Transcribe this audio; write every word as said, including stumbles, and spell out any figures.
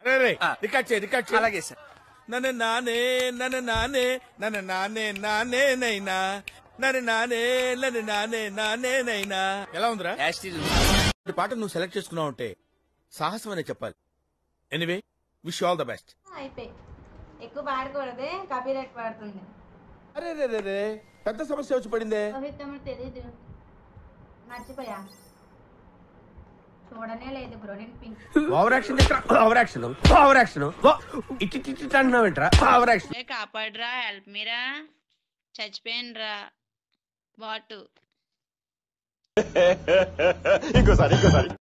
Record చేయి record చేయి. అలాగే సార్. నన్ను నానే నన్ను నానే నన్ను నానే నానే నైనా నన్ను నానే నన్ను నానే నానే నైనా. ఎలా ఉందిరా? ఈ పాట నువ్వు సెలెక్ట్ చేసుకున్నావు అంటే సాహసం అనే చెప్పాలి. Anyway wish all the best. అయిపోయి ఎక్కువ పాడకూడదే, కాపీరైట్ పడుతుంది. అరే రే రే రే పెద్ద సమస్య వచ్చి పడిందే. తెలీదు, మర్చిపోయా, చూడనే లేదు బ్రో. నేను pink over action over action over action ఇట్టి ఇట్టి అంటున్నావు ఏంట్రా? Over action. కాపాడరా, హెల్ప్ మీరా, చచ్చిపోయినరా బాటు. ఇంకోసారి ఇంకోసారి